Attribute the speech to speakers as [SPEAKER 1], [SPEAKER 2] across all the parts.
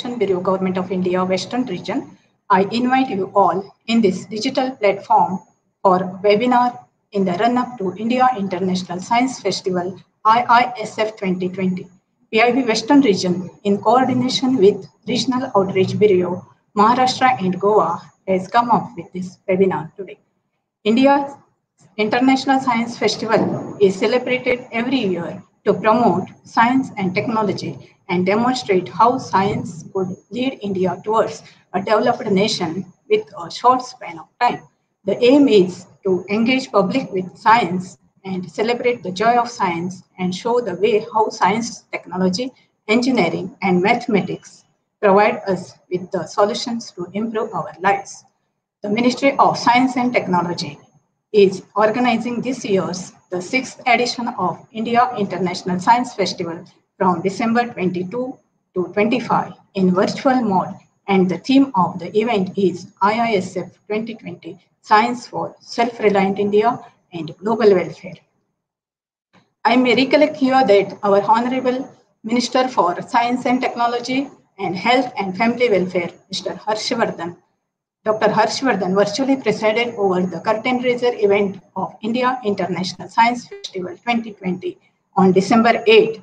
[SPEAKER 1] Coordination Bureau, Government of India, Western Region. I invite you all in this digital platform for webinar in the run-up to India International Science Festival IISF 2020. PIB Western Region, in coordination with Regional Outreach Bureau, Maharashtra and Goa, has come up with this webinar today. India's International Science Festival is celebrated every year to promote science and technology and demonstrate how science could lead India towards a developed nation with a short span of time. The aim is to engage public with science and celebrate the joy of science and show the way how science, technology, engineering, and mathematics provide us with the solutions to improve our lives. The Ministry of Science and Technology is organizing this year's the 6th edition of India International Science Festival from December 22 to 25 in virtual mode, and the theme of the event is IISF 2020 Science for Self-Reliant India and Global Welfare. I may recollect here that our Honorable Minister for Science and Technology and Health and Family Welfare, Mr. Harshvardhan, Dr. Harshvardhan virtually presided over the curtain raiser event of India International Science Festival 2020 on December 8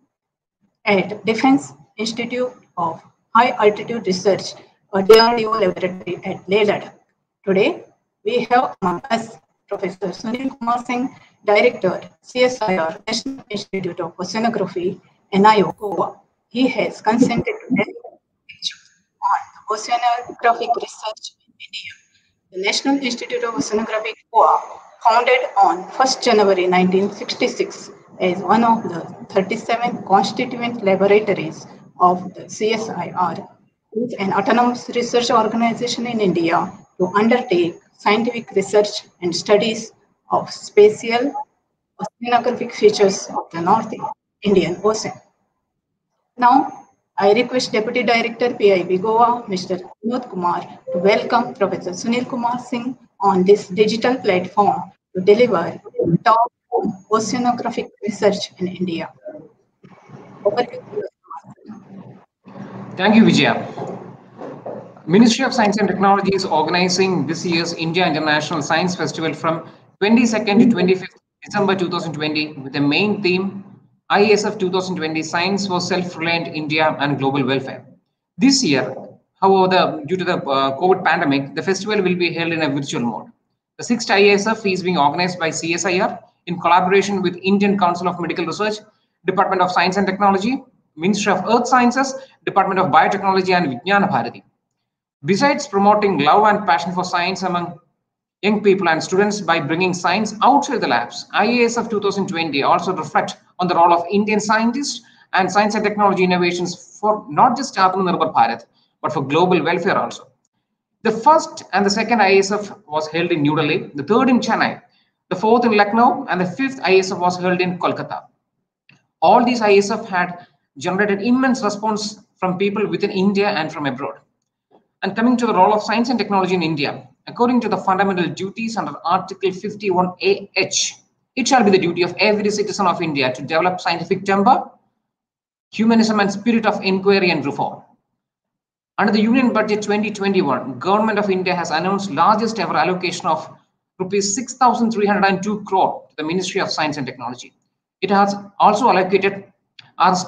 [SPEAKER 1] at Defense Institute of High Altitude Research, a DRDO laboratory at Leh, Ladakh. Today, we have among us Professor Sunil Kumar Singh, Director, CSIR, National Institute of Oceanography, NIO, Goa. He has consented to deliver lectures on oceanographic research in India. The National Institute of Oceanography, Goa, founded on 1st January 1966 as one of the 37 constituent laboratories of the CSIR, is an autonomous research organization in India to undertake scientific research and studies of spatial oceanographic features of the North Indian Ocean. Now, I request Deputy Director PIB Goa, Mr. Vinod Kumar, to welcome Professor Sunil Kumar Singh on this digital platform to deliver talk on oceanographic research in India. Over to you.
[SPEAKER 2] Thank you, Vijaya. Ministry of Science and Technology is organizing this year's India International Science Festival from 22nd to 25th December 2020 with the main theme IISF 2020 Science for Self-Reliant India and Global Welfare. This year, however, due to the COVID pandemic, the festival will be held in a virtual mode. The 6th IISF is being organized by CSIR in collaboration with Indian Council of Medical Research, Department of Science and Technology, Ministry of Earth Sciences, Department of Biotechnology and Vijnana Bharati. Besides promoting love and passion for science among young people and students by bringing science outside the labs, IISF 2020 also reflects on the role of Indian scientists and science and technology innovations for not just Atmanirbhar Bharat, but for global welfare also. The first and the second IISF was held in New Delhi, the third in Chennai, the fourth in Lucknow, and the fifth IISF was held in Kolkata. All these IISF had generated immense response from people within India and from abroad. And coming to the role of science and technology in India, according to the fundamental duties under Article 51AH, it shall be the duty of every citizen of India to develop scientific temper, humanism and spirit of inquiry and reform. Under the Union Budget 2021, Government of India has announced largest ever allocation of rupees 6,302 crore to the Ministry of Science and Technology. It has also allocated Rs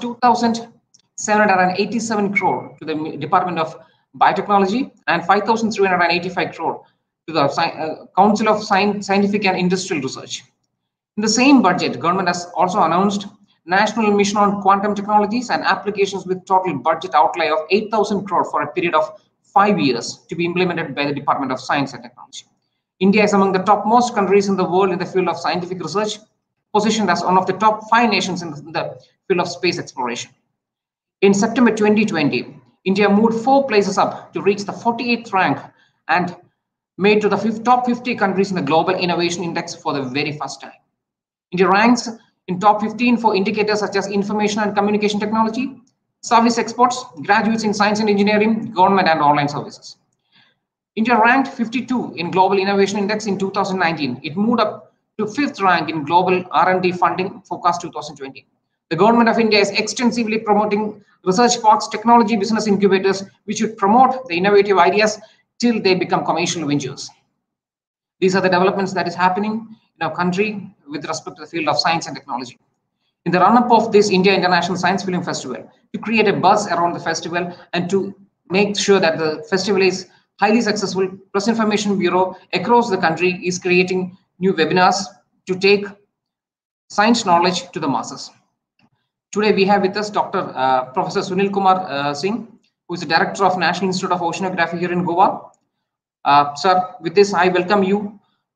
[SPEAKER 2] 2,787 crore to the Department of Biotechnology and 5,385 crore to the Council of Scientific and Industrial Research. In the same budget, government has also announced National Mission on Quantum Technologies and applications with total budget outlay of 8,000 crore for a period of 5 years to be implemented by the Department of Science and Technology. India is among the topmost countries in the world in the field of scientific research, positioned as one of the top 5 nations in the field of space exploration. In September 2020, India moved 4 places up to reach the 48th rank and made to the top 50 countries in the Global Innovation Index for the very first time. India ranks in top 15 for indicators such as information and communication technology, service exports, graduates in science and engineering, government and online services. India ranked 52 in Global Innovation Index in 2019. It moved up to 5th rank in Global R&D Funding Forecast 2020. The government of India is extensively promoting research parks, technology business incubators, which would promote the innovative ideas till they become commercial ventures. These are the developments that is happening in our country with respect to the field of science and technology. In the run-up of this India International Science Film Festival, to create a buzz around the festival and to make sure that the festival is highly successful, Press Information Bureau across the country is creating new webinars to take science knowledge to the masses. Today we have with us Dr. Professor Sunil Kumar Singh, who is the Director of National Institute of Oceanography here in Goa. Sir, with this I welcome you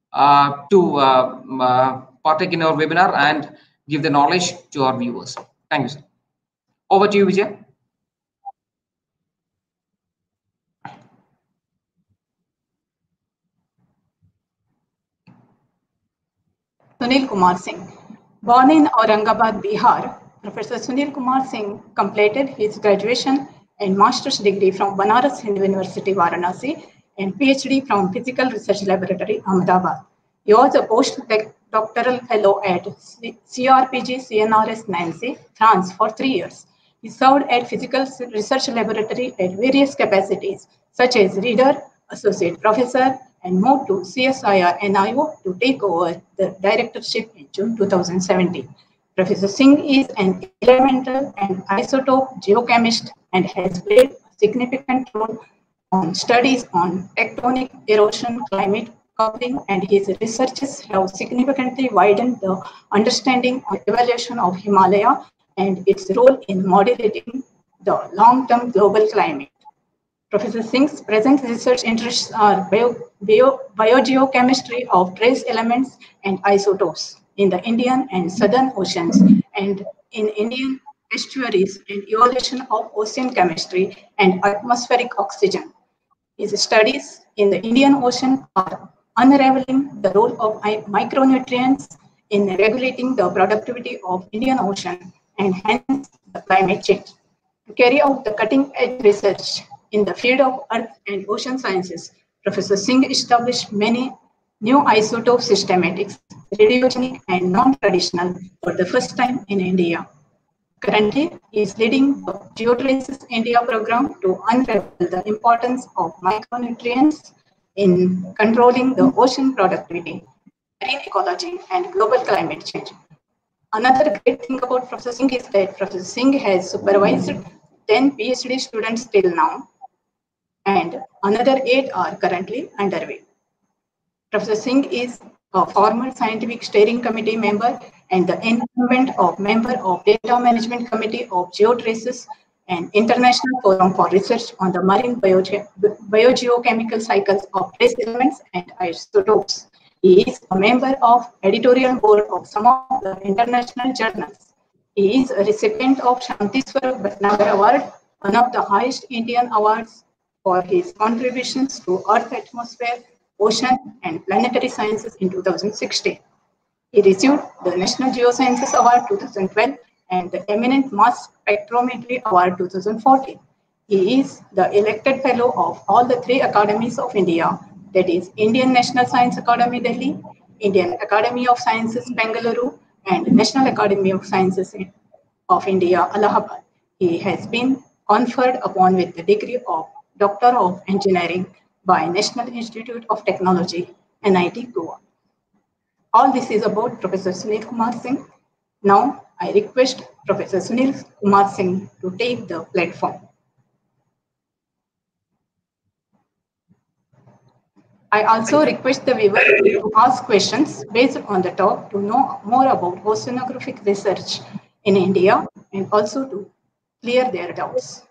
[SPEAKER 2] to partake in our webinar and give the knowledge to our viewers. Thank you, sir. Over to you, Vijay.
[SPEAKER 1] Sunil Kumar Singh. Born in Aurangabad, Bihar, Professor Sunil Kumar Singh completed his graduation and master's degree from Banaras Hindu University, Varanasi, and PhD from Physical Research Laboratory, Ahmedabad. He was a postdoctoral fellow at CRPG CNRS Nancy, France for 3 years. He served at Physical Research Laboratory at various capacities, such as Reader, Associate Professor, and moved to CSIR NIO to take over the directorship in June 2017. Professor Singh is an elemental and isotope geochemist and has played a significant role on studies on tectonic erosion, climate coupling, and his researches have significantly widened the understanding of evolution of Himalaya and its role in modulating the long-term global climate. Professor Singh's present research interests are biogeochemistry of trace elements and isotopes in the Indian and Southern Oceans and in Indian estuaries and evolution of ocean chemistry and atmospheric oxygen. His studies in the Indian Ocean are unraveling the role of micronutrients in regulating the productivity of Indian Ocean and hence the climate change. To carry out the cutting-edge research in the field of earth and ocean sciences, Professor Singh established many new isotope systematics, radiogenic and non-traditional, for the first time in India. Currently, he is leading the Geotraces India program to unravel the importance of micronutrients in controlling the ocean productivity, marine ecology, and global climate change. Another great thing about Professor Singh is that Professor Singh has supervised 10 PhD students till now, and another 8 are currently underway. Professor Singh is a former scientific steering committee member and the incumbent member of Data Management Committee of Geotraces, an international forum for research on the marine biogeochemical cycles of trace elements and isotopes. He is a member of editorial board of some of the international journals. He is a recipient of Shanti Swarup Bhatnagar Award, one of the highest Indian awards for his contributions to Earth atmosphere, ocean, and planetary sciences in 2016. He received the National Geosciences Award 2012 and the Eminent Mass Spectrometry Award 2014. He is the elected fellow of all the 3 academies of India, that is Indian National Science Academy, Delhi, Indian Academy of Sciences, Bengaluru, and National Academy of Sciences of India, Allahabad. He has been conferred upon with the degree of Doctor of Engineering by National Institute of Technology, NIT Goa. All this is about Professor Sunil Kumar Singh. Now I request Professor Sunil Kumar Singh to take the platform. I also request the viewer to ask questions based on the talk to know more about oceanographic research in India and also to clear their doubts.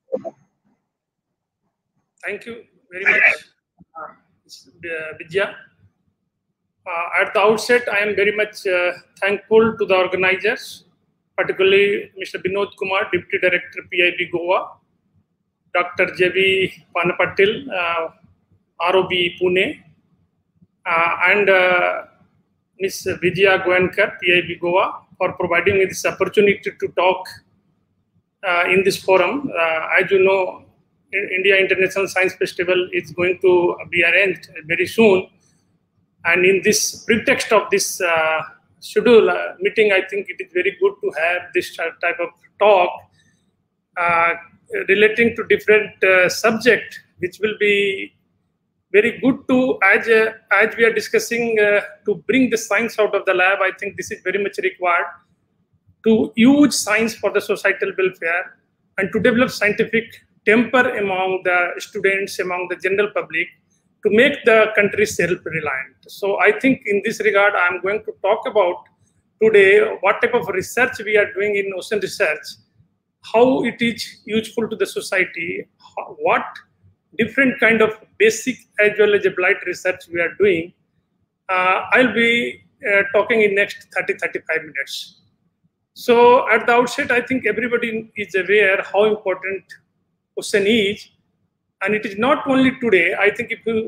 [SPEAKER 3] Thank you very much, Vidya. At the outset, I am very much thankful to the organizers, particularly Mr. Binod Kumar, Deputy Director, PIB Goa, Dr. J.V. Panapatil, ROB Pune, and Ms. Vijaya Goenkar, PIB Goa, for providing me this opportunity to talk in this forum. As you know, India International Science Festival is going to be arranged very soon. And in this pretext of this schedule meeting, I think it is very good to have this type of talk relating to different subject, which will be very good to, as we are discussing, to bring the science out of the lab. I think this is very much required to use science for the societal welfare and to develop scientific temper among the students, among the general public, to make the country self-reliant. So I think in this regard, I'm going to talk about today what type of research we are doing in ocean research, how it is useful to the society, what different kind of basic as well as applied research we are doing. I'll be talking in next 30-35 minutes. So at the outset, I think everybody is aware how important ocean is. And it is not only today. I think if you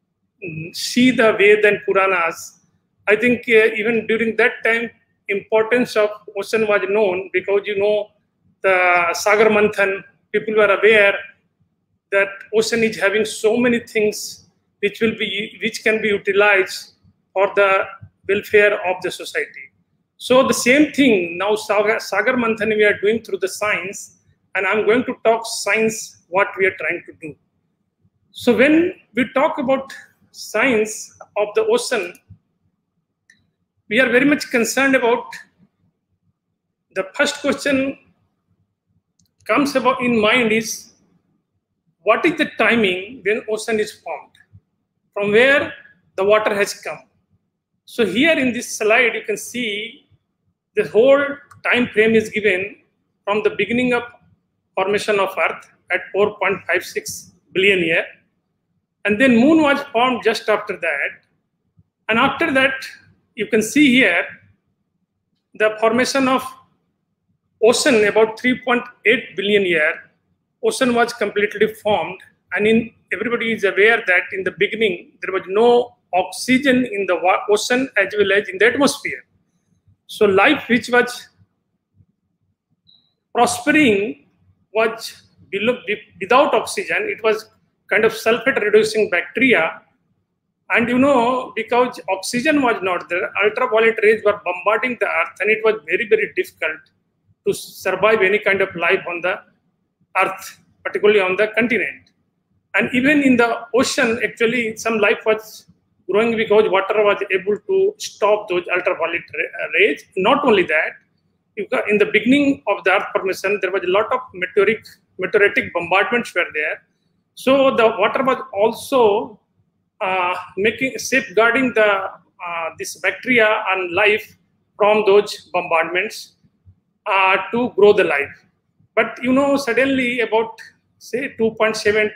[SPEAKER 3] see the Veda and Puranas, I think even during that time, importance of ocean was known, because the Sagar Manthan, people were aware that ocean is having so many things which can be utilized for the welfare of the society. So the same thing now, Sagar Manthan we are doing through the science, and I'm going to talk science, what we are trying to do. So when we talk about science of the ocean, we are very much concerned about the first question comes about in mind is, what is the timing when ocean is formed? From where the water has come? So here in this slide, you can see the whole time frame is given from the beginning of formation of Earth at 4.56 billion years. And then moon was formed just after that. And after that, you can see here the formation of ocean about 3.8 billion years. Ocean was completely formed. And everybody is aware that in the beginning, there was no oxygen in the ocean as well as in the atmosphere. So life which was prospering was without oxygen. It was kind of sulfate reducing bacteria. And because oxygen was not there, ultraviolet rays were bombarding the earth, and it was very, very difficult to survive any kind of life on the earth, particularly on the continent. And even in the ocean, actually, some life was growing because water was able to stop those ultraviolet rays. Not only that, in the beginning of the earth formation, there was a lot of meteoritic bombardments were there. So the water was also safeguarding this bacteria and life from those bombardments to grow the life. But suddenly about say 2.7,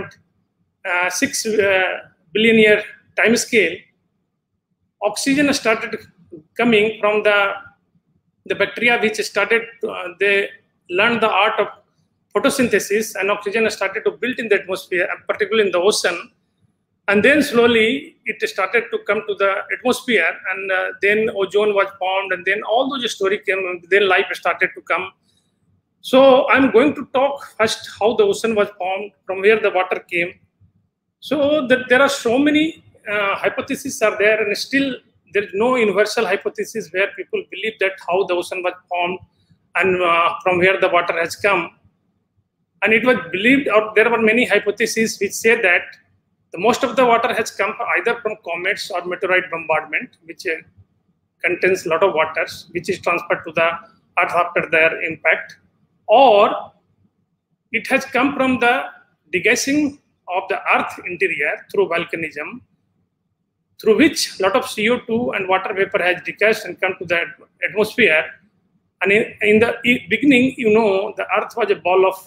[SPEAKER 3] 2.6 billion year time scale, oxygen started coming from the bacteria which started, they learned the art of photosynthesis, and oxygen started to build in the atmosphere, particularly in the ocean. And then slowly it started to come to the atmosphere, and then ozone was formed, and then all those stories came, and then life started to come. So I'm going to talk first how the ocean was formed, from where the water came. So there are so many hypotheses are there, and still there is no universal hypothesis where people believe that how the ocean was formed and from where the water has come. And it was believed, or there were many hypotheses which say that the most of the water has come either from comets or meteorite bombardment, which contains a lot of waters, which is transferred to the earth after their impact, or it has come from the degassing of the earth interior through volcanism, through which a lot of CO2 and water vapor has degassed and come to the atmosphere. And in the beginning, the earth was a ball of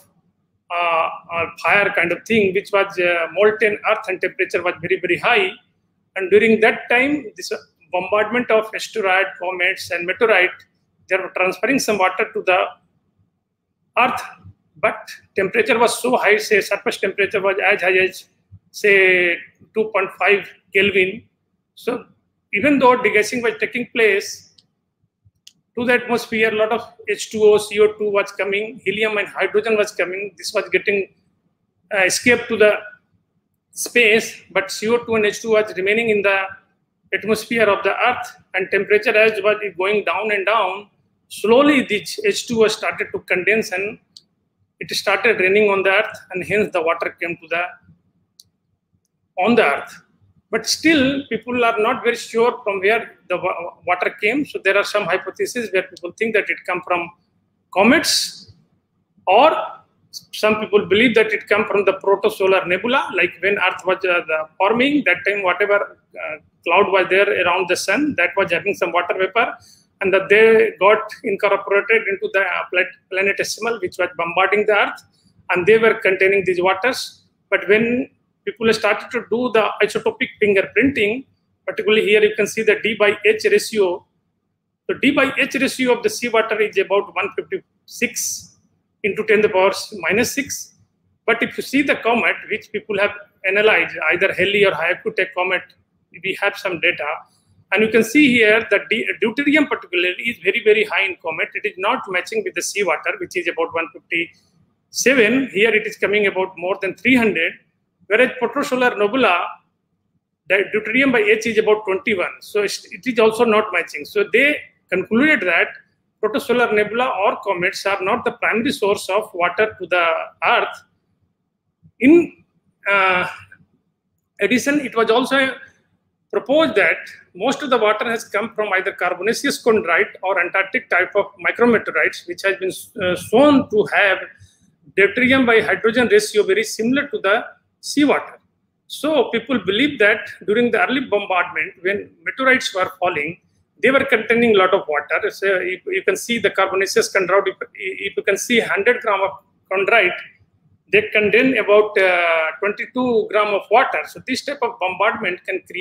[SPEAKER 3] fire kind of thing, which was molten earth, and temperature was very, very high. And during that time, this bombardment of asteroid, comets, and meteorite, they were transferring some water to the earth, but temperature was so high, say surface temperature was as high as say 2.5 Kelvin. So even though degassing was taking place, to the atmosphere, a lot of H2O, CO2 was coming, helium and hydrogen was coming. This was getting escaped to the space, but CO2 and H2 was remaining in the atmosphere of the Earth, and temperature as was going down and down, slowly this H2O started to condense and it started raining on the Earth, and hence the water came to on the Earth. But still, people are not very sure from where the water came. So there are some hypotheses where people think that it come from comets, or some people believe that it come from the protosolar nebula, like when Earth was forming, that time whatever cloud was there around the sun, that was having some water vapor, and that they got incorporated into the planetesimal, which was bombarding the Earth, and they were containing these waters. But when people started to do the isotopic fingerprinting, particularly here you can see the D/H ratio. The D/H ratio of the seawater is about 156 into 10⁻⁻⁶. But if you see the comet, which people have analyzed, either Halley or Hyakutake comet, we have some data. And you can see here that deuterium particularly is very, very high in comet. It is not matching with the seawater, which is about 157. Here it is coming about more than 300. Whereas protosolar nebula, the deuterium by H is about 21. So it is also not matching. So they concluded that protosolar nebula or comets are not the primary source of water to the Earth. In addition, it was also proposed that most of the water has come from either carbonaceous chondrite or Antarctic type of micrometeorites, which has been shown to have deuterium by hydrogen ratio very similar to the seawater. So people believe that during the early bombardment, when meteorites were falling, they were containing a lot of water. So you can see the carbonaceous chondrite. If you can see 100 gram of chondrite, they contain about 22 gram of water. So this type of bombardment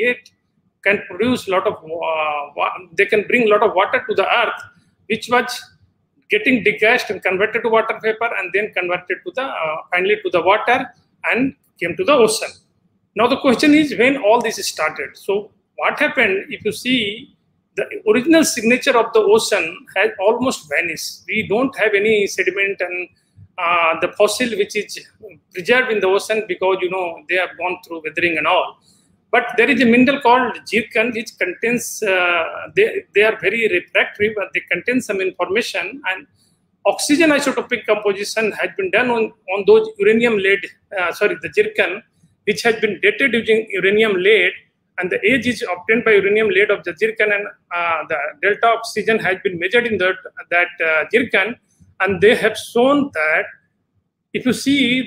[SPEAKER 3] can produce a lot of, they can bring a lot of water to the Earth, which was getting degassed and converted to water vapor, and then converted to the finally to the water and came to the ocean. Now the question is when all this started. So what happened? If you see, the original signature of the ocean has almost vanished. We don't have any sediment and the fossil which is preserved in the ocean, because they have gone through weathering and all. But there is a mineral called zircon, which contains, they are very refractory, but they contain some information, and oxygen isotopic composition has been done on those uranium lead, the zircon, which has been dated using uranium lead, and the age is obtained by uranium lead of the zircon, and the delta oxygen has been measured in that zircon, and they have shown that if you see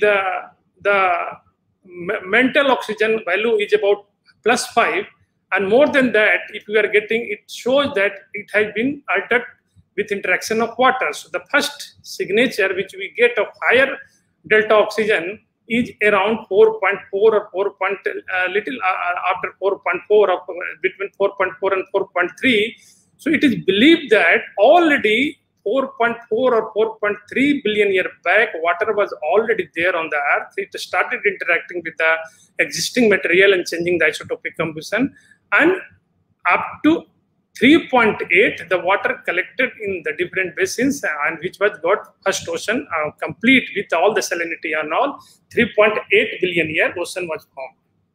[SPEAKER 3] the mental oxygen value is about +5, and more than that, if you are getting, it shows that it has been altered with interaction of water. So the first signature which we get of higher delta oxygen is around 4.4 or 4. Little after 4.4, between 4.4 and 4.3. So it is believed that already 4.4 or 4.3 billion years back, water was already there on the Earth. It started interacting with the existing material and changing the isotopic composition. And up to 3.8, the water collected in the different basins, and which was got first ocean complete with all the salinity and all. 3.8 billion year ocean was formed.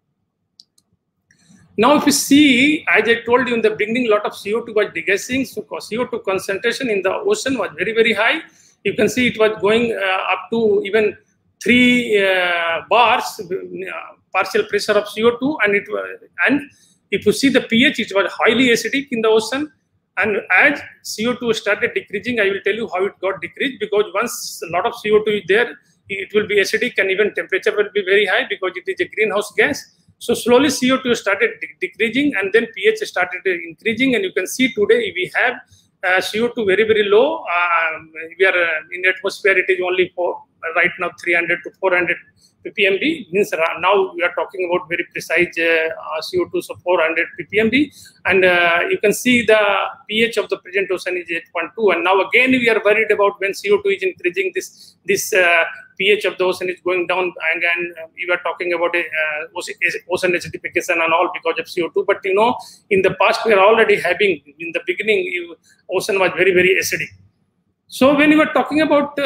[SPEAKER 3] Now, if you see, as I told you in the beginning, a lot of CO2 was degassing. So CO2 concentration in the ocean was very, very high. You can see it was going up to even 3 bars partial pressure of CO2, and if you see the pH, it was highly acidic in the ocean. And as CO2 started decreasing, I will tell you how it got decreased, because once a lot of CO2 is there, it will be acidic, and even temperature will be very high because it is a greenhouse gas. So slowly CO2 started decreasing, and then pH started increasing, and you can see today we have CO2 very, very low. We are in the atmosphere, it is only right now 300 to 400 ppmb, means now we are talking about very precise CO2, so 400 ppmb, and you can see the pH of the present ocean is 8.2, and now again we are worried about when CO2 is increasing, this pH of the ocean is going down, and we were talking about ocean acidification and all because of CO2. But in the past we are already having, in the beginning, ocean was very, very acidic. So when you were talking about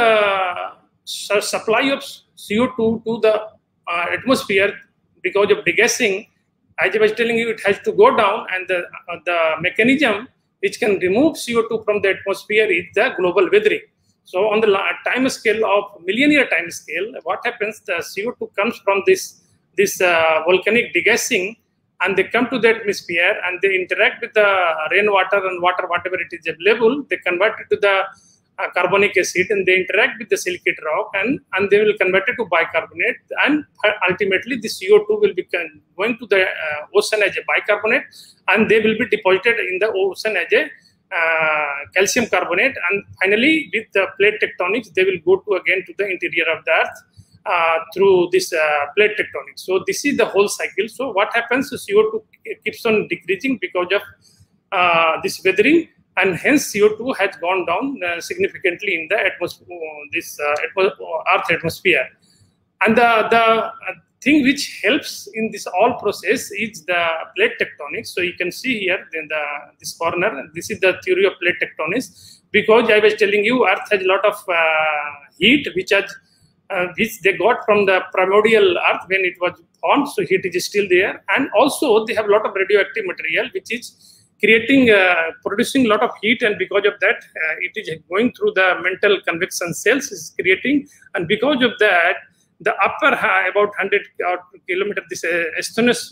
[SPEAKER 3] supply of CO2 to the atmosphere because of degassing, as I was telling you, it has to go down, and the mechanism which can remove CO2 from the atmosphere is the global weathering. So on the time scale of million-year time scale, what happens? The CO2 comes from this volcanic degassing, and they come to the atmosphere and they interact with the rainwater and water, whatever it is available. They convert it to the carbonic acid, and they interact with the silicate rock, and they will convert it to bicarbonate, and ultimately the CO2 will be going to the ocean as a bicarbonate, and they will be deposited in the ocean as a calcium carbonate, and finally with the plate tectonics they will go to again to the interior of the earth through this plate tectonics. So this is the whole cycle. So what happens? CO2 keeps on decreasing because of this weathering, and hence CO2 has gone down significantly in the atmosphere, Earth atmosphere. And the thing which helps in this all process is the plate tectonics. So you can see here in this corner, this is the theory of plate tectonics, because I was telling you Earth has a lot of heat which they got from the primordial Earth when it was formed. So heat is still there, and also they have a lot of radioactive material which is creating, producing a lot of heat, and because of that, it is going through the mantle convection cells, is creating, and because of that, the upper about 100 kilometer, this astronus,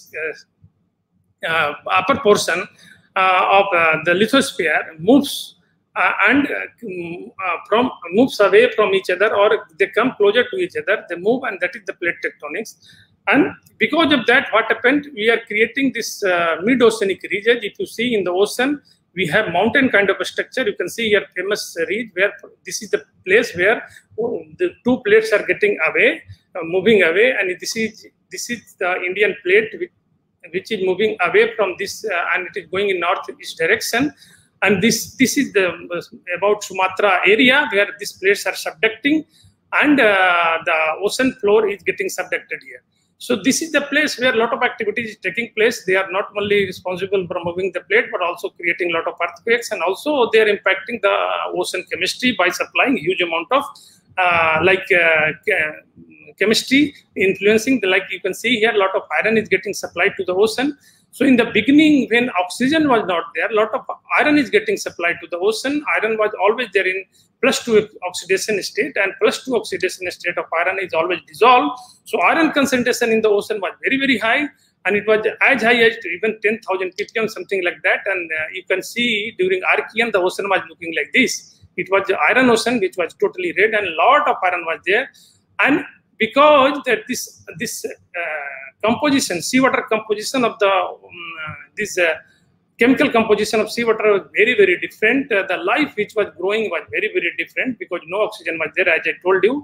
[SPEAKER 3] upper portion of the lithosphere moves moves away from each other, or they come closer to each other. They move, and that is the plate tectonics. And because of that, what happened? We are creating this mid-oceanic region. If you see in the ocean, we have mountain kind of a structure. You can see here famous ridge where this is the place where the two plates are getting away, moving away, and this is the Indian plate which is moving away from this, and it is going in northeast direction. And this is the about Sumatra area where these plates are subducting, and the ocean floor is getting subducted here. So this is the place where a lot of activity is taking place. They are not only responsible for moving the plate, but also creating a lot of earthquakes, and also they are impacting the ocean chemistry by supplying huge amount of chemistry, influencing like you can see here, a lot of iron is getting supplied to the ocean. So in the beginning, when oxygen was not there, a lot of iron is getting supplied to the ocean. Iron was always there in +2 oxidation state, and +2 oxidation state of iron is always dissolved. So iron concentration in the ocean was very, very high, and it was as high as even 10,000 ppm, something like that. And you can see during Archean, the ocean was looking like this. It was the iron ocean, which was totally red, and a lot of iron was there. And because that this composition, seawater composition of the chemical composition of seawater was very, very different. The life which was growing was very, very different because no oxygen was there, as I told you.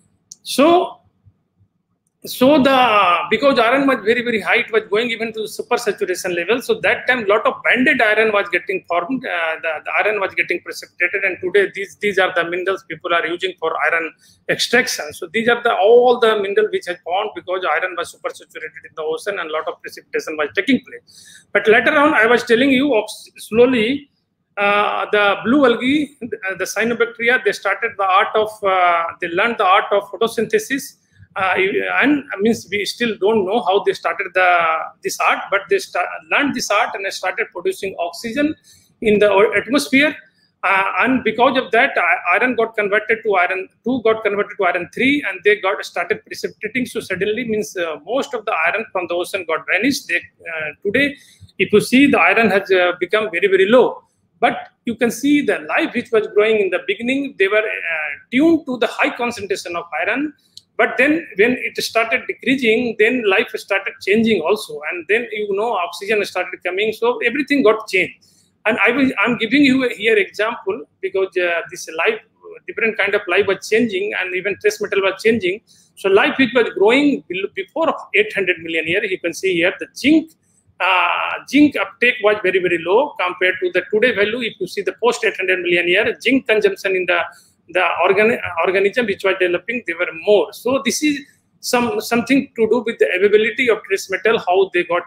[SPEAKER 3] Because iron was very, very high, it was going even to supersaturation level. So that time, lot of banded iron was getting formed. The iron was getting precipitated, and today these are the minerals people are using for iron extraction. So these are all the minerals which had formed because iron was supersaturated in the ocean, and a lot of precipitation was taking place. But later on, I was telling you slowly. The blue algae, the cyanobacteria, they learned the art of photosynthesis. And means we still don't know how they started this art, but they learned this art and they started producing oxygen in the atmosphere. And because of that, iron got converted to iron 2, got converted to iron 3, and they started precipitating. So suddenly means most of the iron from the ocean got vanished. Today, if you see, the iron has become very, very low. But you can see the life which was growing in the beginning, they were tuned to the high concentration of iron. But then when it started decreasing, then life started changing also. And then, oxygen started coming. So everything got changed. And I'm giving you here example because this life, different kind of life was changing, and even trace metal was changing. So life which was growing before 800 million years, you can see here the zinc uptake was very, very low compared to the today value. If you see the post 800 million year, zinc consumption in the organism which was developing, they were more. So this is something to do with the availability of trace metal, how they got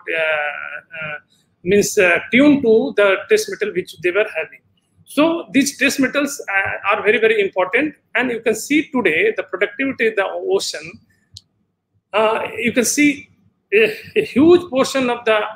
[SPEAKER 3] tuned to the trace metal which they were having. So these trace metals are very, very important. And you can see today the productivity of the ocean. You can see a huge portion of the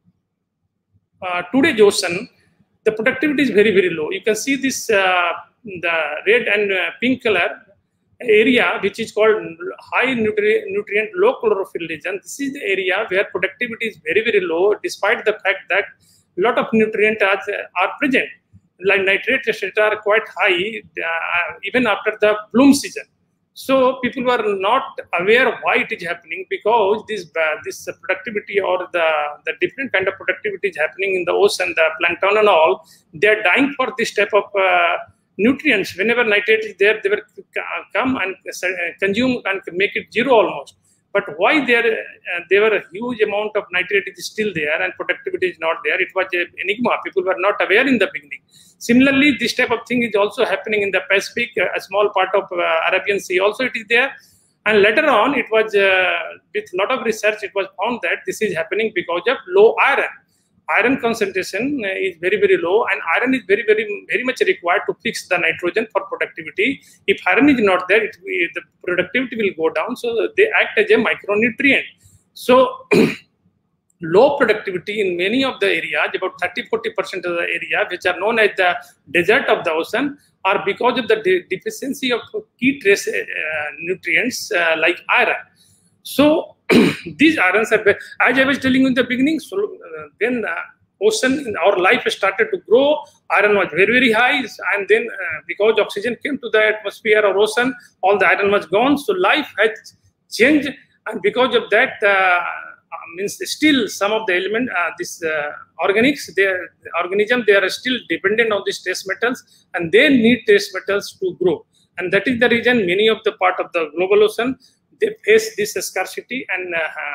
[SPEAKER 3] today's ocean, the productivity is very, very low. You can see this, the red and pink color area, which is called high nutrient, low chlorophyll region. This is the area where productivity is very, very low, despite the fact that a lot of nutrients are present. Like nitrates, etc., are quite high even after the bloom season. So people were not aware why it is happening, because this productivity or the different kind of productivity is happening in the ocean, the plankton and all. They are dying for this type of nutrients. Whenever nitrate is there, they will come and consume and make it zero almost. But why there were a huge amount of nitrate is still there and productivity is not there? It was an enigma. People were not aware in the beginning. Similarly, this type of thing is also happening in the Pacific, a small part of Arabian Sea also it is there. And later on, it was with a lot of research, it was found that this is happening because of low iron. Iron concentration is very, very low, and iron is very, very much required to fix the nitrogen for productivity. If iron is not there, the productivity will go down. So they act as a micronutrient. So low productivity in many of the areas, about 30–40% of the area, which are known as the desert of the ocean, are because of the deficiency of key trace nutrients like iron. So these irons are, as I was telling you in the beginning, so when the ocean in our life started to grow, iron was very, very high, and then because oxygen came to the atmosphere or ocean, all the iron was gone. So life has changed, and because of that, means still some of the element, organics, organisms, they are still dependent on these trace metals, and they need trace metals to grow. And that is the reason many of the part of the global ocean, they face this scarcity, and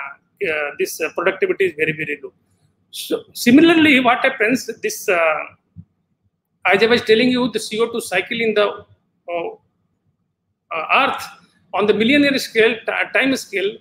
[SPEAKER 3] this productivity is very, very low. So similarly, what happens, this, as I was telling you, the CO2 cycle in the Earth on the millionaire scale, time scale,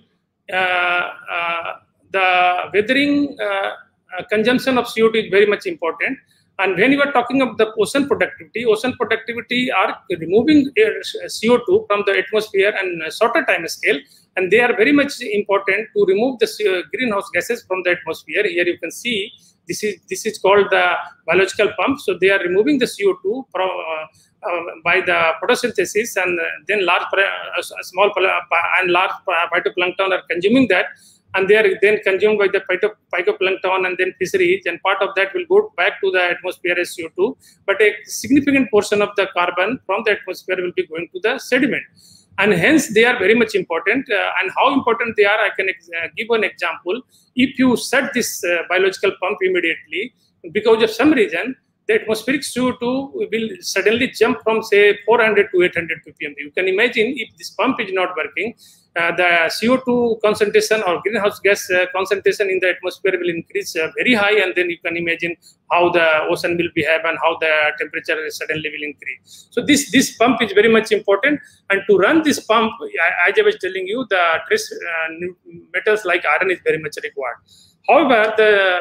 [SPEAKER 3] the weathering consumption of CO2 is very much important. And when you are talking of the ocean productivity are removing CO2 from the atmosphere and shorter time scale, and they are very much important to remove the greenhouse gases from the atmosphere. Here you can see this is called the biological pump. So they are removing the CO2 from by the photosynthesis, and then small and large phytoplankton are consuming that. And they are then consumed by the phytoplankton and then fisheries, and part of that will go back to the atmosphere as CO2. But a significant portion of the carbon from the atmosphere will be going to the sediment. And hence, they are very much important. And how important they are, I can give an example. If you set this biological pump immediately, because of some reason, the atmospheric CO2 will suddenly jump from, say, 400 to 800 ppm. You can imagine if this pump is not working, the CO2 concentration or greenhouse gas concentration in the atmosphere will increase very high, and then you can imagine how the ocean will behave and how the temperature suddenly will increase. So this pump is very much important, and to run this pump, as I was telling you, the trace metals like iron is very much required. However,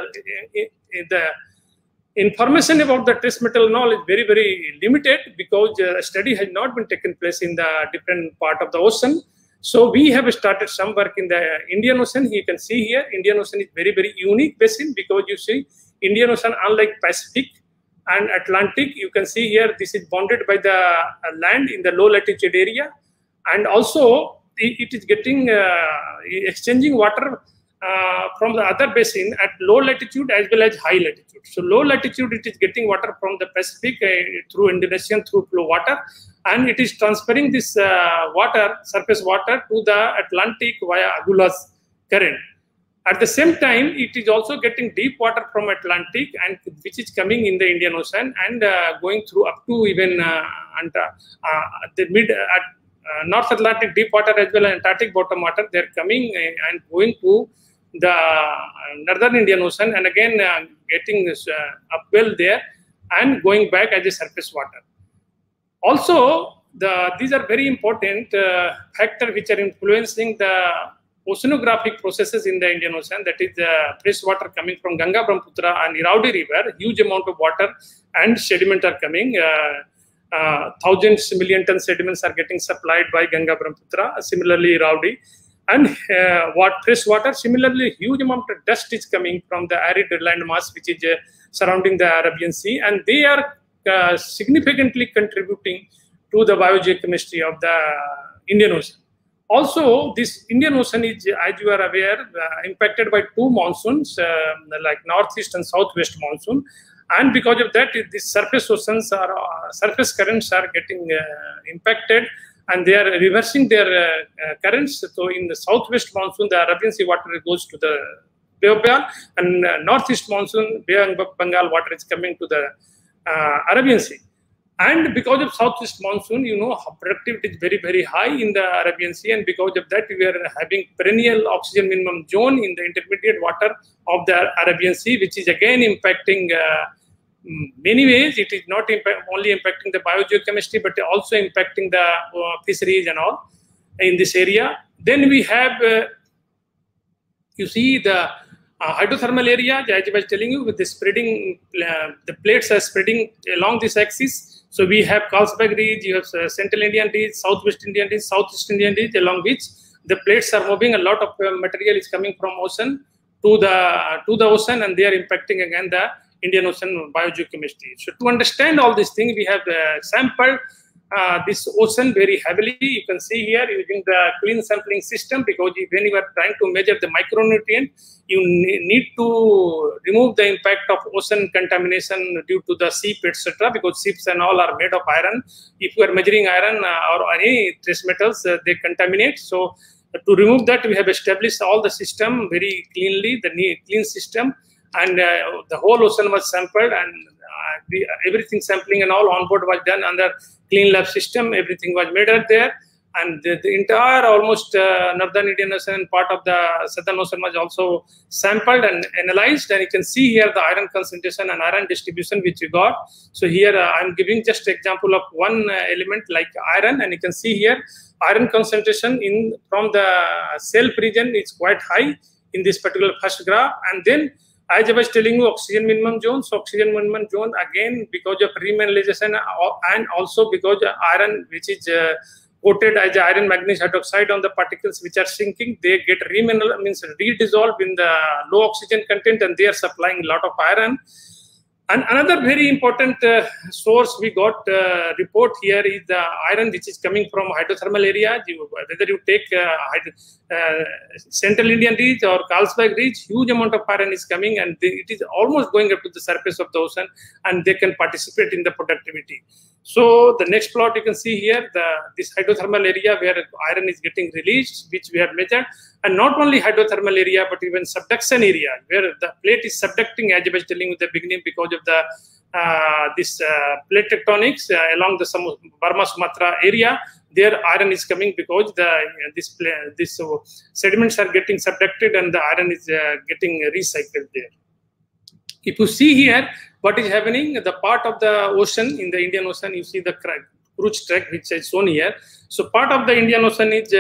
[SPEAKER 3] the information about the trace metal knowledge is very, very limited, because a study has not been taken place in the different part of the ocean. So we have started some work in the Indian Ocean. You can see here, Indian Ocean is very, very unique basin, because you see Indian Ocean, unlike Pacific and Atlantic, you can see here this is bounded by the land in the low latitude area, and also it is getting exchanging water from the other basin at low latitude as well as high latitude. So low latitude, it is getting water from the Pacific through Indonesian through flow water, and it is transferring this surface water to the Atlantic via Agulhas current. At the same time, it is also getting deep water from Atlantic, and which is coming in the Indian Ocean and going through up to even the North Atlantic deep water as well as Antarctic bottom water. They are coming and going to the northern Indian Ocean, and again getting upwell there and going back as a surface water. Also, these are very important factors which are influencing the oceanographic processes in the Indian Ocean. That is fresh water coming from Ganga, Brahmaputra and Irrawaddy River. Huge amount of water and sediment are coming. Thousands, million ton sediments are getting supplied by Ganga, Brahmaputra. Similarly, Irrawaddy. And what fresh water, similarly, huge amount of dust is coming from the arid land mass which is surrounding the Arabian Sea, and they are significantly contributing to the biogeochemistry of the Indian Ocean. Also, this Indian Ocean is, as you are aware, impacted by two monsoons, like northeast and southwest monsoon, and because of that, these surface oceans are surface currents are getting impacted, and they are reversing their currents. So, in the southwest monsoon, the Arabian Sea water goes to the Bay of Bengal, and northeast monsoon, Bay of Bengal water is coming to the Arabian Sea. And because of southwest monsoon, you know, productivity is very, very high in the Arabian Sea. And because of that, we are having perennial oxygen minimum zone in the intermediate water of the Arabian Sea, which is again impacting many ways. It is not only impacting the biogeochemistry, but also impacting the fisheries and all in this area. Then we have, you see the hydrothermal area, as I was telling you, with the spreading, the plates are spreading along this axis. So we have Carlsberg Ridge, you have Central Indian Ridge, Southwest Indian Ridge, Southeast Indian Ridge, along which the plates are moving. A lot of material is coming from ocean to the ocean, and they are impacting again the Indian Ocean biogeochemistry. So to understand all these things, we have sampled this ocean very heavily. You can see here using the clean sampling system, because when you are trying to measure the micronutrient, you need to remove the impact of ocean contamination due to the seep, etc. Because seeps and all are made of iron. If you are measuring iron or any trace metals, they contaminate. So to remove that, we have established all the system very cleanly, the clean system, and the whole ocean was sampled, and everything sampling and all on board was done under clean lab system. Everything was measured there, and the entire almost northern Indian Ocean and part of the southern ocean was also sampled and analyzed. And you can see here the iron concentration and iron distribution which you got. So here I'm giving just example of one element like iron, and you can see here iron concentration from the self region is quite high in this particular first graph. And then, as I was telling you, oxygen minimum zone. So oxygen minimum zone, again, because of remineralization and also because of iron, which is coated as iron manganese hydroxide on the particles which are sinking, they get redissolved in the low oxygen content, and they are supplying a lot of iron. And another very important source we got report here is the iron which is coming from hydrothermal area. Whether you take Central Indian Ridge or Carlsberg Ridge, huge amount of iron is coming, and it is almost going up to the surface of the ocean, and they can participate in the productivity. So the next plot you can see here, this hydrothermal area where iron is getting released, which we have measured. And not only hydrothermal area, but even subduction area, where the plate is subducting, as I was telling you at the beginning, because of the this plate tectonics along the Burma-Sumatra area. There iron is coming because these sediments are getting subducted, and the iron is getting recycled there. If you see here, what is happening, the part of the ocean, in the Indian Ocean, you see the cruise track which is shown here. So part of the Indian Ocean is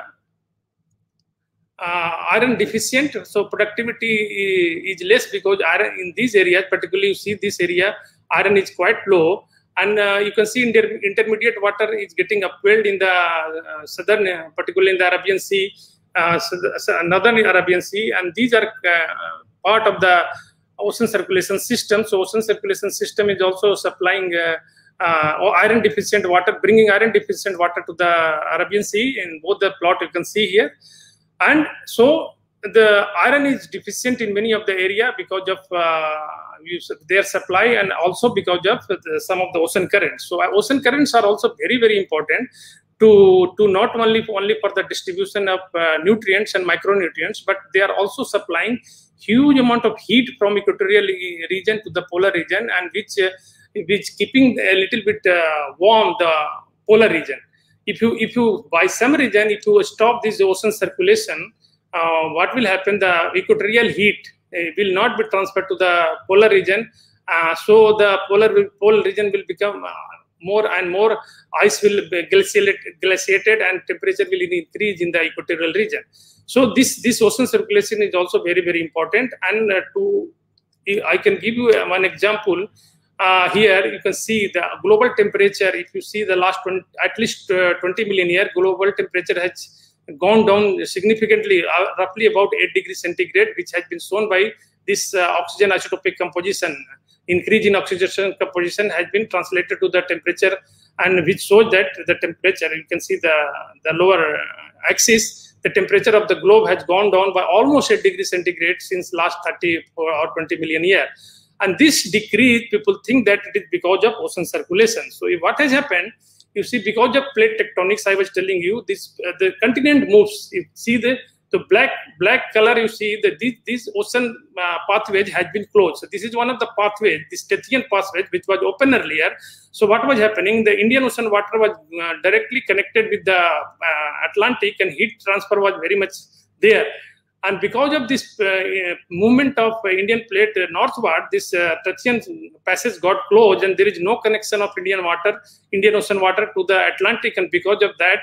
[SPEAKER 3] iron deficient, so productivity is less because iron in these areas, particularly you see this area, iron is quite low, and you can see intermediate water is getting upwelled in the southern, particularly in the Arabian Sea, northern Arabian Sea, and these are part of the ocean circulation system. So ocean circulation system is also supplying iron deficient water, bringing iron deficient water to the Arabian Sea. In both the plot you can see here. And so the iron is deficient in many of the area because of their supply, and also because of some of the ocean currents. So ocean currents are also very, very important to not only for the distribution of nutrients and micronutrients, but they are also supplying huge amount of heat from equatorial region to the polar region, and which keeping a little bit warm the polar region. If you by some region, if you stop this ocean circulation, what will happen? The equatorial heat will not be transferred to the polar region. So the polar region will become more and more, ice will be glaciated, and temperature will increase in the equatorial region. So this ocean circulation is also very, very important. And I can give you one example. Here you can see the global temperature. If you see the last at least 20 million years, global temperature has gone down significantly, roughly about 8 degrees centigrade, which has been shown by this oxygen isotopic composition. Increase in oxygen composition has been translated to the temperature, and which shows that the temperature, you can see the lower axis, the temperature of the globe has gone down by almost 8 degrees centigrade since last 30 or 20 million years. And this decrease, people think that it is because of ocean circulation. So what has happened, you see, because of plate tectonics, I was telling you, this the continent moves. You see the black color, you see that this ocean pathway has been closed. So this is one of the pathways, this Tethyan pathway, which was open earlier. So what was happening, the Indian Ocean water was directly connected with the Atlantic, and heat transfer was very much there. And because of this movement of Indian plate northward, this Tethyan passage got closed, and there is no connection of Indian Ocean water to the Atlantic. And because of that,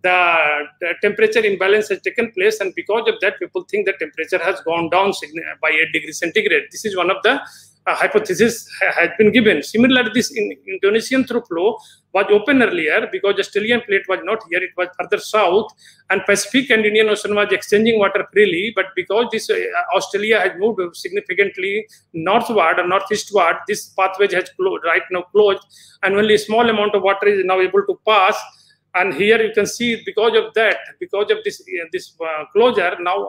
[SPEAKER 3] the temperature imbalance has taken place, and because of that, people think the temperature has gone down by 8 degrees centigrade. This is one of the hypothesis has been given. Similarly, this Indonesian through flow was open earlier because the Australian plate was not here, it was further south, and Pacific and Indian Ocean was exchanging water freely. But because this Australia has moved significantly northward or northeastward, this pathway has right now closed, and only a small amount of water is now able to pass. And here you can see, because of that, because of this closure, now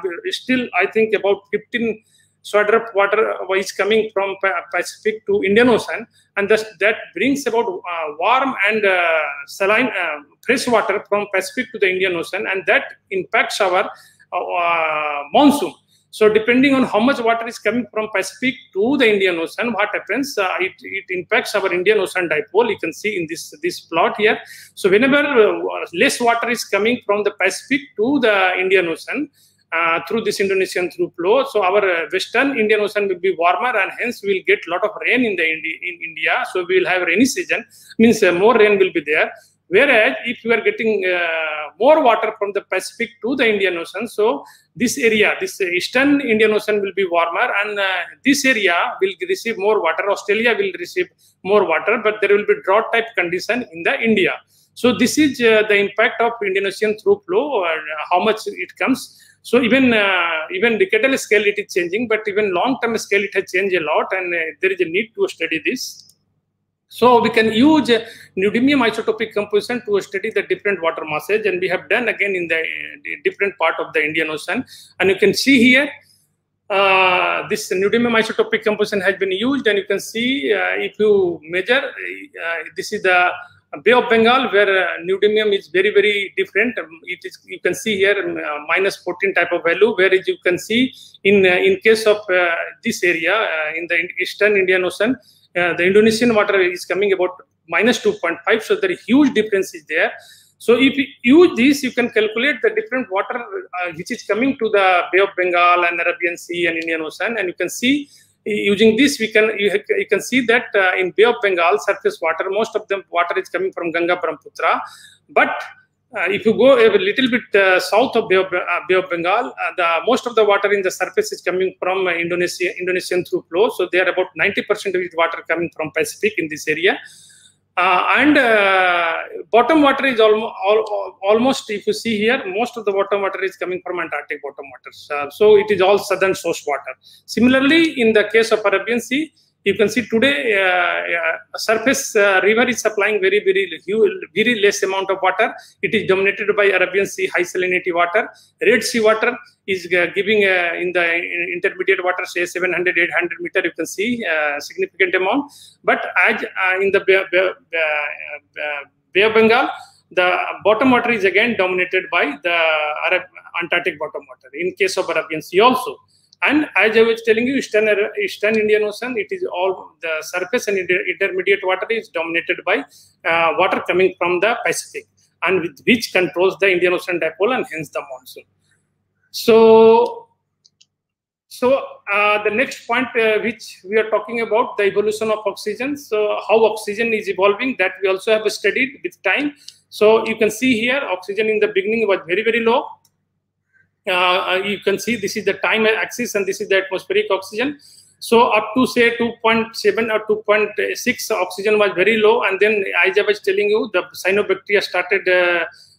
[SPEAKER 3] I think about 15 sword of water is coming from Pacific to Indian Ocean, and thus that brings about warm and saline fresh water from Pacific to the Indian Ocean, and that impacts our monsoon. So depending on how much water is coming from Pacific to the Indian Ocean, what happens, it impacts our Indian Ocean dipole. You can see in this plot here. So whenever less water is coming from the Pacific to the Indian Ocean, through this Indonesian through flow, so our western Indian Ocean will be warmer, and hence we will get a lot of rain in India. So we will have rainy season, means more rain will be there. Whereas if you are getting more water from the Pacific to the Indian Ocean, so this area, this eastern Indian Ocean will be warmer, and this area will receive more water. Australia will receive more water, but there will be drought type condition in the India. So this is the impact of Indian Ocean through flow, how much it comes. So even decadal scale it is changing, but even long-term scale it has changed a lot, and there is a need to study this. So we can use neodymium isotopic composition to study the different water masses, and we have done again in the different part of the Indian Ocean. And you can see here, this neodymium isotopic composition has been used, and you can see if you measure, this is the Bay of Bengal, where neodymium is very, very different. It is, you can see here -14 type of value, whereas you can see in case of this area in the eastern Indian Ocean, the Indonesian water is coming about -2.5. So there is huge difference is there. So if you use this, you can calculate the different water which is coming to the Bay of Bengal and Arabian Sea and Indian Ocean, and you can see. Using this, you can see that in Bay of Bengal surface water, most of the water is coming from Ganga Brahmaputra. But if you go a little bit south of Bay of Bengal, most of the water in the surface is coming from Indonesian through flow. So they are about 90% of the water coming from Pacific in this area. And bottom water is almost, if you see here, most of the bottom water is coming from Antarctic bottom waters. So it is all southern source water. Similarly, in the case of Arabian Sea, you can see today surface river is supplying very, very less amount of water. It is dominated by Arabian Sea high salinity water. Red Sea water is giving in the intermediate water, say 700, 800 meter, you can see significant amount. But as in the Bay of Bengal, the bottom water is again dominated by the Antarctic bottom water, in case of Arabian Sea also. And as I was telling you, Eastern Indian Ocean, it is all the surface and intermediate water is dominated by water coming from the Pacific, and with which controls the Indian Ocean dipole and hence the monsoon. So the next point which we are talking about, the evolution of oxygen. So how oxygen is evolving, that we also have studied with time. So you can see here, oxygen in the beginning was very, very low. You can see this is the time axis and this is the atmospheric oxygen. So up to say 2.7 or 2.6, oxygen was very low, and then as I was telling you, the cyanobacteria started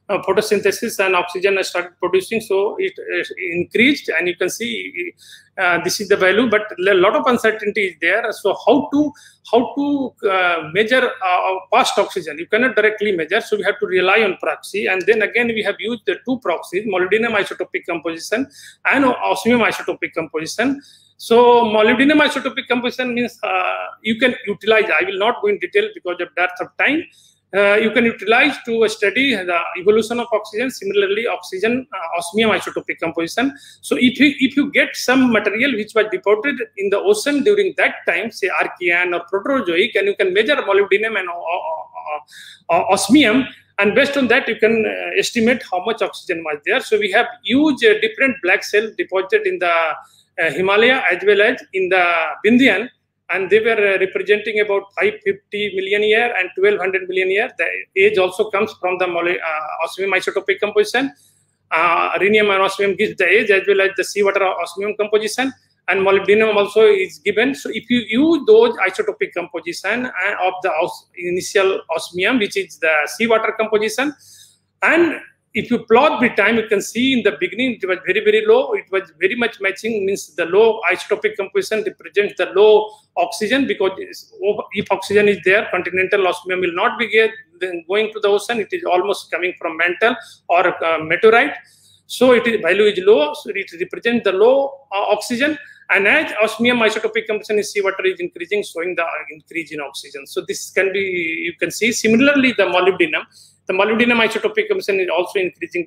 [SPEAKER 3] photosynthesis and oxygen started producing, so it increased, and you can see this is the value, but a lot of uncertainty is there. So how to measure past oxygen? You cannot directly measure, so we have to rely on proxy, and then again we have used the two proxies, molybdenum isotopic composition and osmium isotopic composition. So molybdenum isotopic composition means you can utilize, I will not go in detail because of dearth of time. You can utilize to study the evolution of oxygen. Similarly, oxygen osmium isotopic composition. So if you get some material which was deposited in the ocean during that time, say Archean or Proterozoic, and you can measure molybdenum and osmium, and based on that you can estimate how much oxygen was there. So we have huge different black cells deposited in the Himalaya as well as in the Vindhyan, and they were representing about 550 million year and 1200 million year. The age also comes from the osmium isotopic composition. Rhenium and osmium gives the age, as well as the seawater osmium composition, and molybdenum also is given. So if you use those isotopic composition of the initial osmium, which is the seawater composition, and if you plot the time, you can see in the beginning it was very, very low. It was very much matching, means the low isotopic composition represents the low oxygen, because if oxygen is there, continental osmium will not be going to the ocean. It is almost coming from mantle or meteorite. So it is value is low. So it represents the low oxygen. And as osmium isotopic composition in seawater is increasing, showing the increase in oxygen. So this can be, you can see. Similarly, the molybdenum isotopic composition is also increasing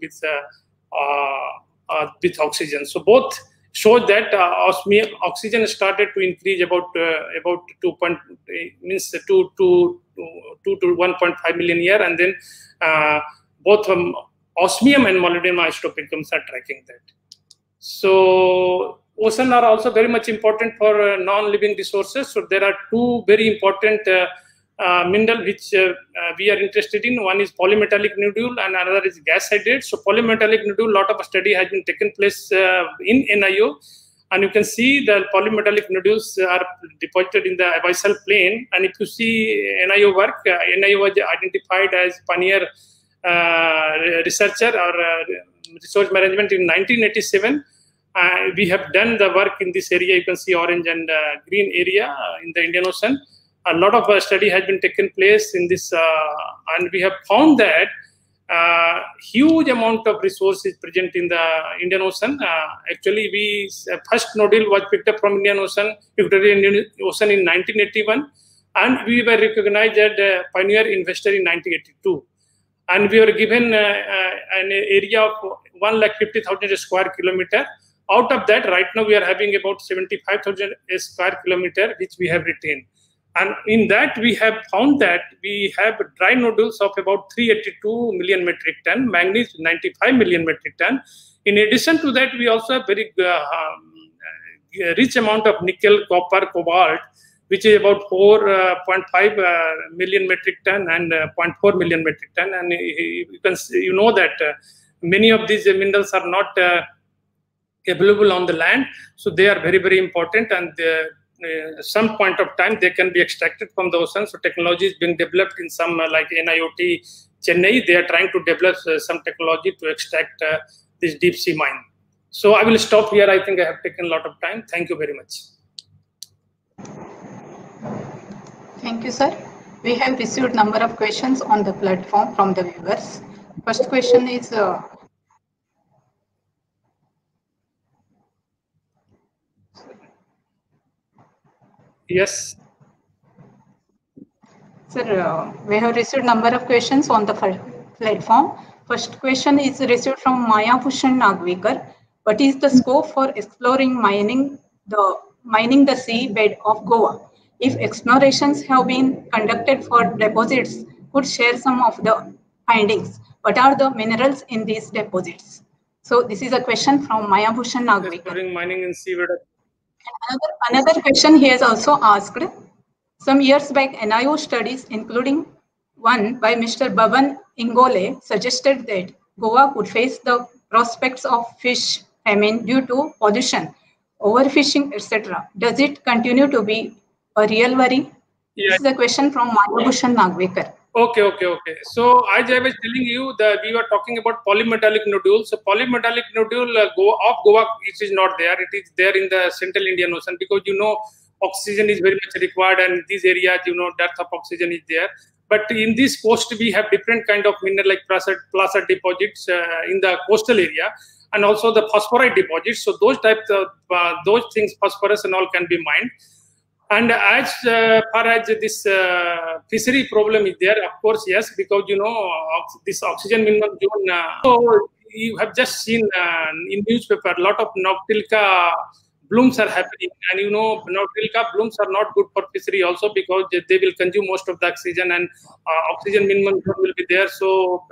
[SPEAKER 3] with oxygen. So both show that oxygen started to increase about 2 to 1.5 million year, and then both osmium and molybdenum isotopic composition are tracking that. So oceans are also very much important for non-living resources. So there are two very important mineral which we are interested in. One is polymetallic nodule and another is gas hydrate. So polymetallic nodule, lot of study has been taken place in NIO, and you can see the polymetallic nodules are deposited in the abyssal plain. And if you see NIO work, NIO was identified as pioneer researcher or resource management in 1987. We have done the work in this area. You can see orange and green area in the Indian Ocean. A lot of study has been taken place in this, and we have found that huge amount of resources present in the Indian Ocean. Actually, first nodule was picked up from Indian Ocean, Victorian Ocean in 1981, and we were recognized as a pioneer investor in 1982. And we were given an area of 150,000 square kilometer. Out of that, right now we are having about 75,000 square kilometer, which we have retained. And in that, we have found that we have dry nodules of about 382 million metric ton, manganese 95 million metric ton. In addition to that, we also have very rich amount of nickel, copper, cobalt, which is about 4.5 million metric ton and 0.4 million metric ton. And you know that many of these minerals are not available on the land, so they are very, very important, and some point of time they can be extracted from the ocean. So technology is being developed in some like NIOT Chennai. They are trying to develop some technology to extract this deep sea mine. So I will stop here. I think I have taken a lot of time. Thank you very much.
[SPEAKER 1] Thank you, sir. We have received number of questions on the platform from the viewers. First question is
[SPEAKER 3] yes.
[SPEAKER 1] Sir, we have received number of questions on the platform. First question is received from Maya Bhushan Nagvikar. What is the scope for exploring mining the seabed of Goa? If explorations have been conducted for deposits, could share some of the findings. What are the minerals in these deposits? So this is a question from Maya Bhushan Nagvikar.
[SPEAKER 3] Exploring mining in seabed.
[SPEAKER 1] Another question he has also asked. Some years back, NIO studies, including one by Mr. Bhavan Ingole, suggested that Goa could face the prospects of fish famine due to pollution, overfishing, etc. Does it continue to be a real worry?
[SPEAKER 3] Yeah.
[SPEAKER 1] This is a question from Maya Bhushan Nagvikar.
[SPEAKER 3] Okay. So as I was telling you that we were talking about polymetallic nodule. So polymetallic nodule off Goa, it is not there. It is there in the Central Indian Ocean because oxygen is very much required, and these areas depth of oxygen is there. But in this coast we have different kind of mineral like placid deposits in the coastal area, and also the phosphorite deposits. So those types of those things, phosphorus and all, can be mined. And as far as this fishery problem is there, of course, yes, because this oxygen minimum zone. So you have just seen in newspaper a lot of Noctiluca blooms are happening, and Noctiluca blooms are not good for fishery also because they will consume most of the oxygen, and oxygen minimum zone will be there. So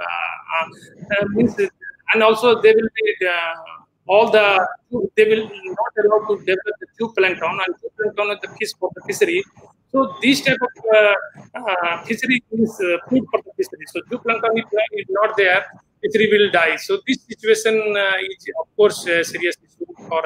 [SPEAKER 3] and also they will be. They will not allow to develop the zooplankton, and zooplankton is the fish for the fishery. So this type of fishery is food for the fishery. So zooplankton is not there, fishery will die. So this situation is, of course, a serious issue for.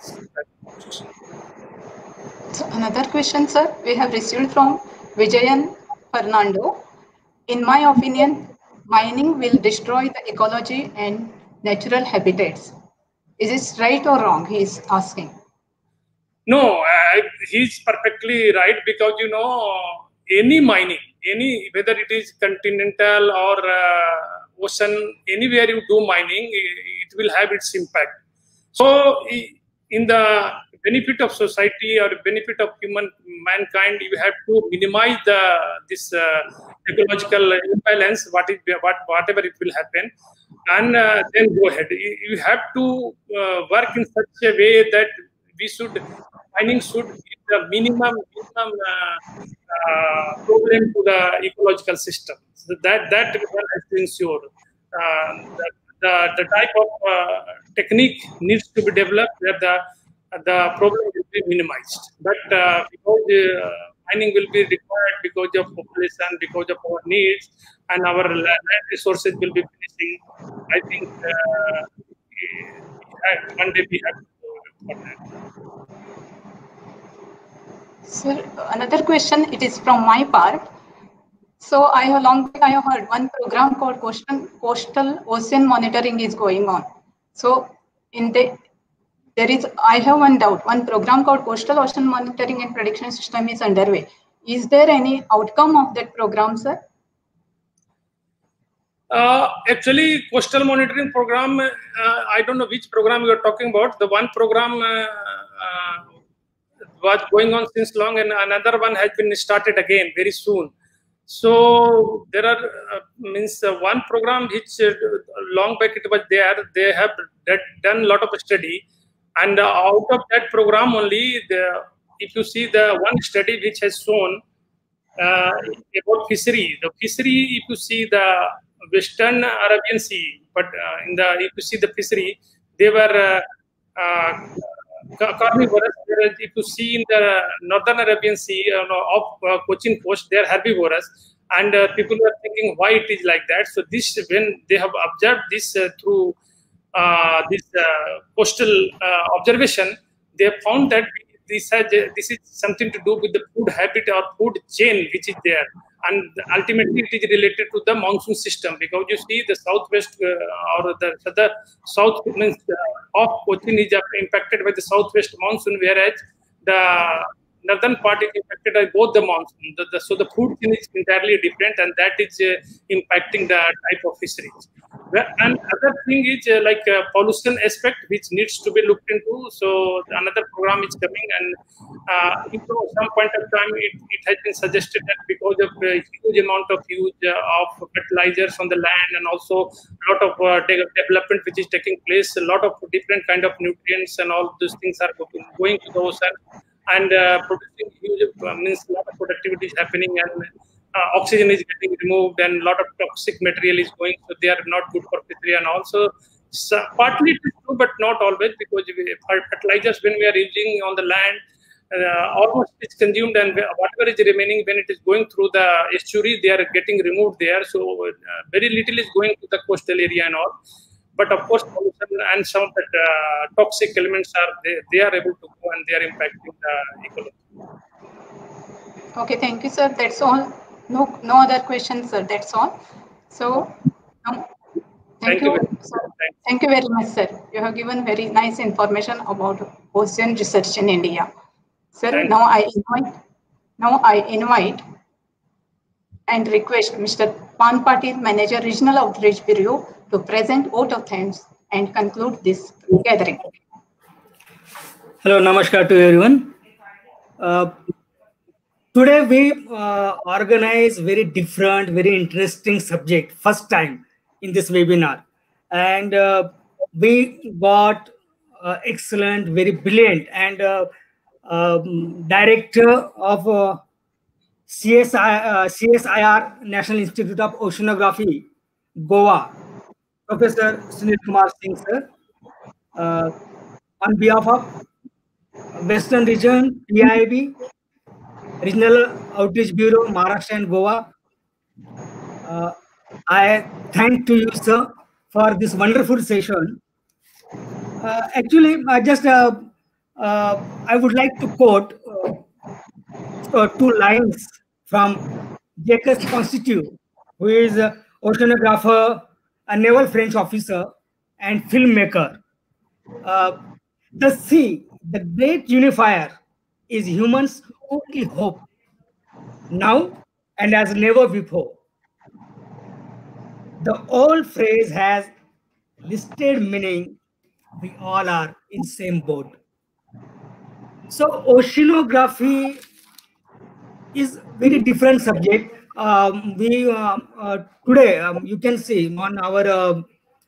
[SPEAKER 1] So another question, sir, we have received from Vijayan Fernando. In my opinion, mining will destroy the ecology and natural habitats. Is it right or wrong? He is asking.
[SPEAKER 3] No, he's perfectly right because any mining, whether it is continental or ocean, anywhere you do mining, it will have its impact. So, in the benefit of society or benefit of mankind, you have to minimize this ecological imbalance, whatever it will happen, and then go ahead. You have to work in such a way that mining should give the minimum problem to the ecological system. So that one has to ensure the type of technique needs to be developed where the problem will be minimized. But because mining will be required because of population, because of our needs, and our land resources will be finishing, I think one day we have to do that.
[SPEAKER 1] Sir, another question, it is from my part. So I have heard one program called Coastal Ocean Monitoring is going on. So I have one doubt. One program called Coastal Ocean Monitoring and Prediction System is underway. Is there any outcome of that program, sir?
[SPEAKER 3] Actually, coastal monitoring program, I don't know which program you are talking about. The one program was going on since long, and another one has been started again very soon. So there are one program which long back it was there. They have done a lot of study, and out of that program only, if you see the one study which has shown about fishery, the fishery, if you see the Western Arabian Sea, but if you see the fishery, they were carnivorous. Whereas if you see in the Northern Arabian Sea off Cochin coast, they are herbivorous, and people are thinking why it is like that. So this, when they have observed this through this coastal observation, they have found that this is something to do with the food habit or food chain which is there, and ultimately it is related to the monsoon system, because you see the southwest or the south of Cochin is impacted by the southwest monsoon, whereas the northern part is impacted by both the monsoon. So the food chain is entirely different, and that is impacting the type of fisheries. And other thing is like pollution aspect, which needs to be looked into. So another program is coming, and at some point of time, it has been suggested that because of a huge amount of use of fertilizers on the land, and also a lot of development which is taking place, a lot of different kind of nutrients and all those things are going to the ocean, and producing huge means a lot of productivity is happening, and oxygen is getting removed, and a lot of toxic material is going, so they are not good for fishery. And also partly it is true, but not always, because fertilizers, when we are using on the land, almost it's consumed, and whatever is remaining, when it is going through the estuary, they are getting removed there. So very little is going to the coastal area and all. But of course, pollution and some of the toxic elements they are able to go, and they are impacting the ecology.
[SPEAKER 1] Okay, thank you, sir. That's all No other questions, sir. That's all. So, thank you, sir. Thank you very much, sir. You have given very nice information about ocean research in India. Sir, now I invite and request Mr. Pan Patil, Manager, Regional Outreach Bureau, to present vote of thanks and conclude this gathering.
[SPEAKER 4] Hello, namaskar to everyone. Today we organize very different, very interesting subject, first time in this webinar. And we got excellent, very brilliant and director of CSIR, National Institute of Oceanography, Goa, Professor Sunil Kumar Singh, sir. On behalf of Western Region, PIB, Regional Outreach Bureau, Maharashtra and Goa, I thank to you, sir, for this wonderful session. Actually, I would like to quote two lines from Jacques Constitut, who is an oceanographer, a naval French officer, and filmmaker. The sea, the great unifier, is humans' only hope, now and as never before. The old phrase has listed meaning, we all are in same boat. So oceanography is very different subject. Today you can see on our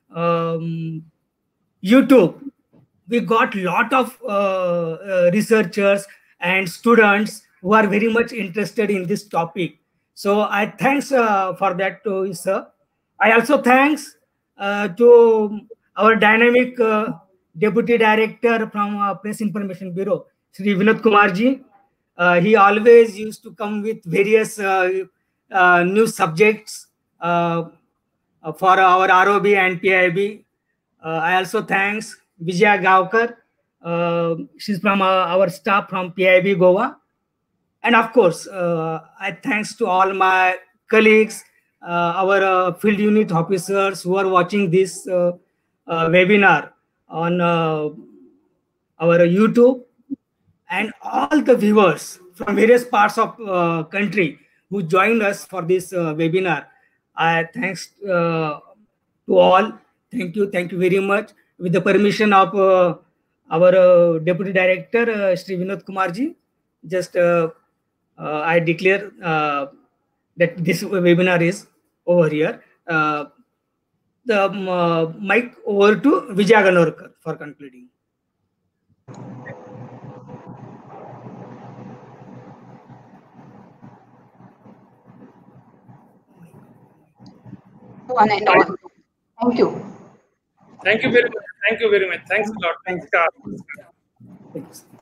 [SPEAKER 4] YouTube, we got lot of researchers and students who are very much interested in this topic. So I thanks for that to sir. I also thanks to our dynamic Deputy Director from Press Information Bureau, Shri Vinod Kumarji. He always used to come with various new subjects for our ROB and PIB. I also thanks Vijaya Gavkar. She's from our staff from PIB Goa. And of course, I thanks to all my colleagues, our field unit officers who are watching this webinar on our YouTube, and all the viewers from various parts of country who joined us for this webinar. I thanks to all. Thank you very much. With the permission of our Deputy Director, Shri Vinod Kumarji, just I declare that this webinar is over here. The mic over to Vijaya Ganorkar for concluding.
[SPEAKER 1] One and all. Thank you.
[SPEAKER 3] Thank you very much. Thank you very much. Thanks a lot.
[SPEAKER 4] Thanks.